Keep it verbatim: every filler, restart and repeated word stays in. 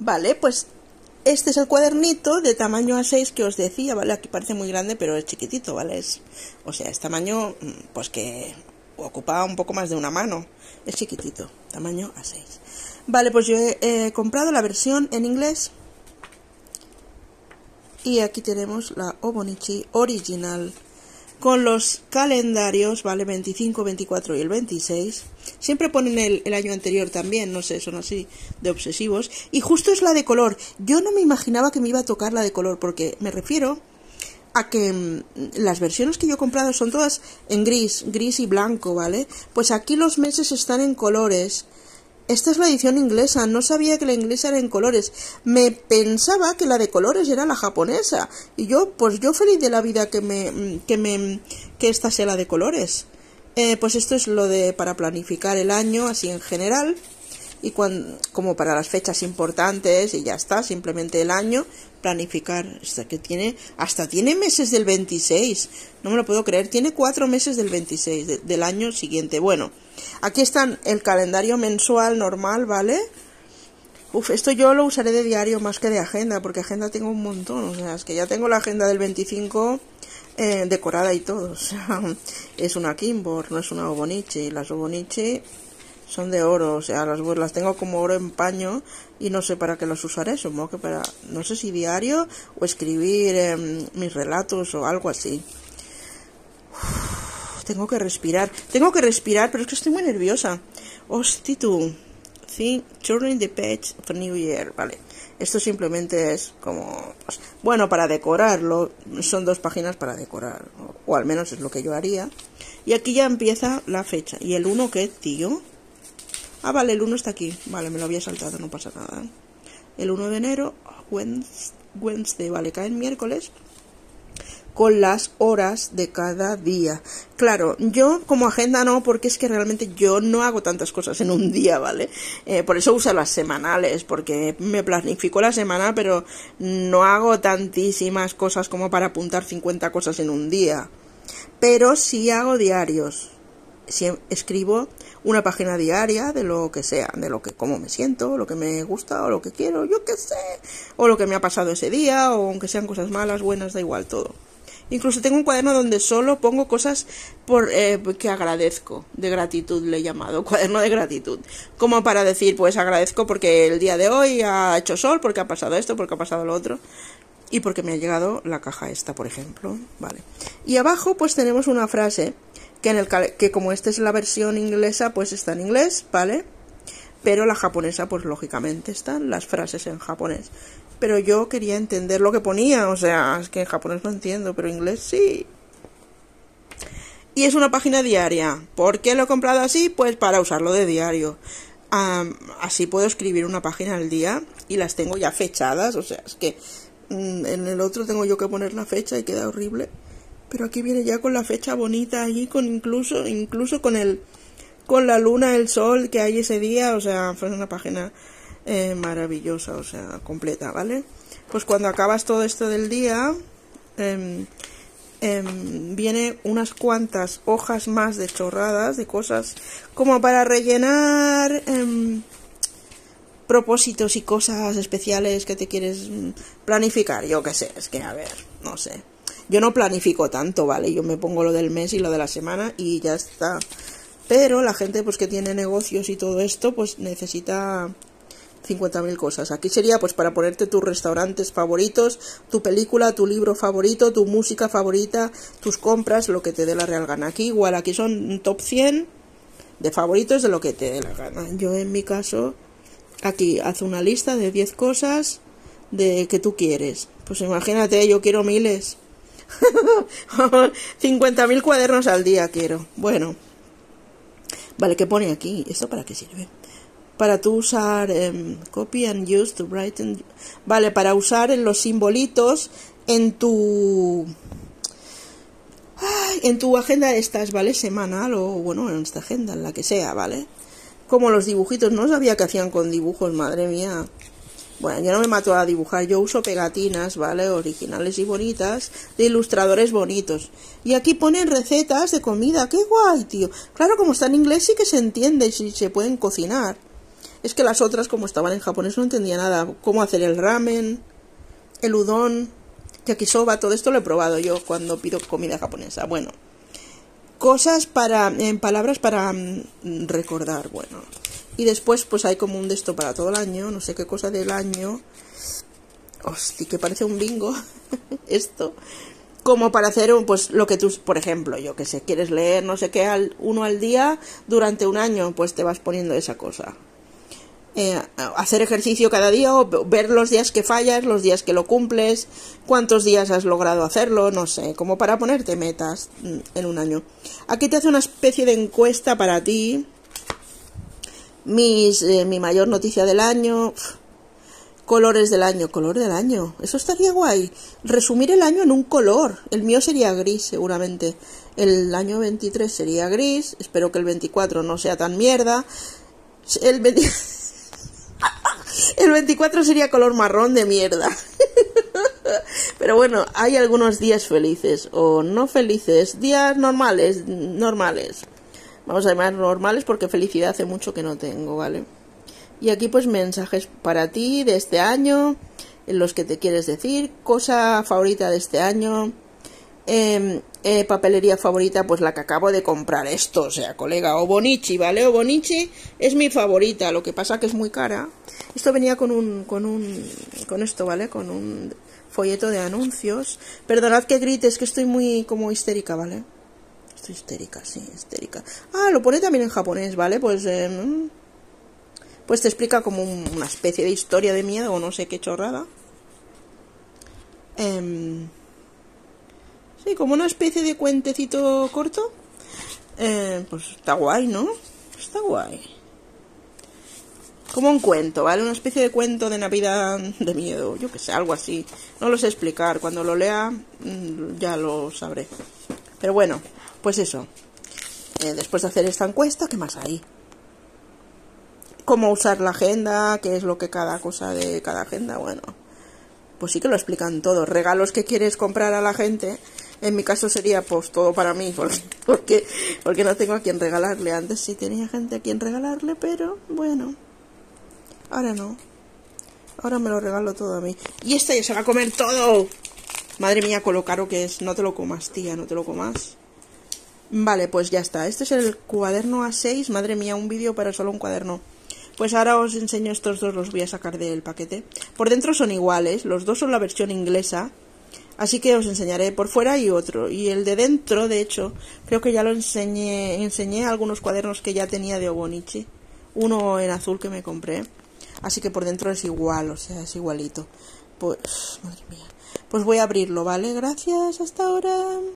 Vale, pues este es el cuadernito de tamaño A seis que os decía, ¿vale? Aquí parece muy grande, pero es chiquitito, ¿vale? Es, o sea, es tamaño, pues que ocupa un poco más de una mano. Es chiquitito, tamaño A seis. Vale, pues yo he, he comprado la versión en inglés. Y aquí tenemos la Hobonichi original. Con los calendarios, ¿vale? veinticinco, veinticuatro y el veintiséis. Siempre ponen el, el año anterior también, no sé, son así de obsesivos. Y justo es la de color. Yo no me imaginaba que me iba a tocar la de color, porque me refiero a que mmm, las versiones que yo he comprado son todas en gris, gris y blanco, ¿vale? Pues aquí los meses están en colores. Esta es la edición inglesa, no sabía que la inglesa era en colores. Me pensaba que la de colores era la japonesa. Y yo, pues yo feliz de la vida que me, que me, que esta sea la de colores. Eh, pues esto es lo de para planificar el año, así en general. Y cuando, como para las fechas importantes y ya está, simplemente el año, planificar. Hasta que tiene, hasta tiene meses del veintiséis. No me lo puedo creer, tiene cuatro meses del veintiséis, de, del año siguiente. Bueno, aquí están el calendario mensual normal, ¿vale? Uf, esto yo lo usaré de diario más que de agenda, porque agenda tengo un montón. O sea, es que ya tengo la agenda del veinticinco eh, decorada y todo. O sea, es una Kimbor, no es una Hobonichi. Las Hobonichi son de oro, o sea, las, las tengo como oro en paño y no sé para qué las usaré, supongo que para, no sé si diario o escribir eh, mis relatos o algo así. Uf, tengo que respirar, tengo que respirar, pero es que estoy muy nerviosa. Hostia, tú. Think, turning the page of a new year, vale. Esto simplemente es como, pues, bueno, para decorarlo, son dos páginas para decorar, o, o al menos es lo que yo haría. Y aquí ya empieza la fecha. ¿Y el uno qué, tío? Ah, vale, el uno está aquí. Vale, me lo había saltado, no pasa nada. El uno de enero, Wednesday, vale, cae el miércoles, con las horas de cada día. Claro, yo como agenda no, porque es que realmente yo no hago tantas cosas en un día, ¿vale? Eh, por eso uso las semanales, porque me planifico la semana, pero no hago tantísimas cosas como para apuntar cincuenta cosas en un día. Pero sí hago diarios. Si escribo una página diaria de lo que sea, de lo que cómo me siento, lo que me gusta o lo que quiero, yo qué sé, o lo que me ha pasado ese día, o aunque sean cosas malas, buenas, da igual todo. Incluso tengo un cuaderno donde solo pongo cosas por eh, que agradezco, de gratitud le he llamado, cuaderno de gratitud, como para decir, pues agradezco porque el día de hoy ha hecho sol, porque ha pasado esto, porque ha pasado lo otro. Y porque me ha llegado la caja esta, por ejemplo, vale. Y abajo pues tenemos una frase que en el que como esta es la versión inglesa, pues está en inglés, ¿vale? Pero la japonesa, pues lógicamente están las frases en japonés. Pero yo quería entender lo que ponía, o sea, es que en japonés no entiendo, pero en inglés sí. Y es una página diaria. ¿Por qué lo he comprado así? Pues para usarlo de diario. Um, así puedo escribir una página al día y las tengo ya fechadas, o sea, es que en el otro tengo yo que poner la fecha y queda horrible, pero aquí viene ya con la fecha bonita allí, con incluso incluso con el con la luna, el sol que hay ese día, o sea, fue una página eh, maravillosa, o sea, completa, ¿vale? Pues cuando acabas todo esto del día eh, eh, viene unas cuantas hojas más de chorradas, de cosas como para rellenar eh, propósitos y cosas especiales que te quieres planificar, yo qué sé, es que a ver, no sé, yo no planifico tanto, ¿vale? Yo me pongo lo del mes y lo de la semana y ya está, pero la gente pues que tiene negocios y todo esto pues necesita cincuenta mil cosas. Aquí sería pues para ponerte tus restaurantes favoritos, tu película, tu libro favorito, tu música favorita, tus compras, lo que te dé la real gana. Aquí igual, aquí son un top cien de favoritos de lo que te dé la gana. Yo en mi caso aquí haz una lista de diez cosas de que tú quieres. Pues imagínate, yo quiero miles. cincuenta mil cuadernos al día quiero. Bueno. Vale, ¿qué pone aquí? ¿Esto para qué sirve? Para tú usar um, copy and use to write and... Vale, para usar en los simbolitos en tu... Ay, en tu agenda estas, ¿vale? Semanal o, bueno, en esta agenda, en la que sea, ¿vale? Como los dibujitos, no sabía que hacían con dibujos, madre mía. Bueno, yo no me mato a dibujar, yo uso pegatinas, ¿vale? Originales y bonitas, de ilustradores bonitos. Y aquí ponen recetas de comida, qué guay, tío. Claro, como está en inglés sí que se entiende, si se pueden cocinar. Es que las otras, como estaban en japonés, no entendía nada. Cómo hacer el ramen, el udon, yakisoba, todo esto lo he probado yo cuando pido comida japonesa. Bueno, cosas para, en palabras para mm, recordar, bueno. Y después pues hay como un de esto para todo el año, no sé qué cosa del año. Hostia, que parece un bingo esto. Como para hacer pues lo que tú, por ejemplo, yo que sé, quieres leer no sé qué al, uno al día durante un año, pues te vas poniendo esa cosa. Eh, hacer ejercicio cada día o ver los días que fallas, los días que lo cumples, cuántos días has logrado hacerlo, no sé, como para ponerte metas en un año. Aquí te hace una especie de encuesta para ti, mis, eh, mi mayor noticia del año, colores del año, color del año, eso estaría guay, resumir el año en un color, el mío sería gris seguramente, el año veintitrés sería gris, espero que el veinticuatro no sea tan mierda, el veinte... El veinticuatro sería color marrón de mierda. Pero bueno, hay algunos días felices o no felices, días normales, normales. Vamos a llamar normales porque felicidad hace mucho que no tengo, ¿vale? Y aquí pues mensajes para ti de este año, en los que te quieres decir, cosa favorita de este año, eh, eh, papelería favorita, pues la que acabo de comprar, esto, o sea, colega, Obonichi, ¿vale? Obonichi es mi favorita, lo que pasa que es muy cara. Esto venía con un, con un, con esto, ¿vale? Con un folleto de anuncios. Perdonad que grite, es que estoy muy como histérica, ¿vale? Estoy histérica, sí, histérica. Ah, lo pone también en japonés, ¿vale? Pues, eh, pues te explica como un, una especie de historia de miedo o no sé qué chorrada. Eh, sí, como una especie de cuentecito corto. Eh, pues está guay, ¿no? Está guay. Como un cuento, ¿vale? Una especie de cuento de Navidad de miedo, yo que sé, algo así. No lo sé explicar, cuando lo lea ya lo sabré. Pero bueno, pues eso. Eh, después de hacer esta encuesta, ¿qué más hay? Cómo usar la agenda, qué es lo que cada cosa de cada agenda, bueno. Pues sí que lo explican todo. Regalos que quieres comprar a la gente. En mi caso sería pues todo para mí, porque, porque, porque no tengo a quien regalarle. Antes sí tenía gente a quien regalarle, pero bueno. Ahora no. Ahora me lo regalo todo a mí. Y esta ya se va a comer todo. Madre mía, con lo caro que es. No te lo comas, tía, no te lo comas. Vale, pues ya está. Este es el cuaderno A seis. Madre mía, un vídeo para solo un cuaderno. Pues ahora os enseño estos dos, los voy a sacar del paquete. Por dentro son iguales. Los dos son la versión inglesa. Así que os enseñaré por fuera y otro. Y el de dentro, de hecho, creo que ya lo enseñé. Enseñé algunos cuadernos que ya tenía de Obonichi. Uno en azul que me compré. Así que por dentro es igual, o sea, es igualito. Pues, madre mía. Pues voy a abrirlo, ¿vale? Gracias, hasta ahora.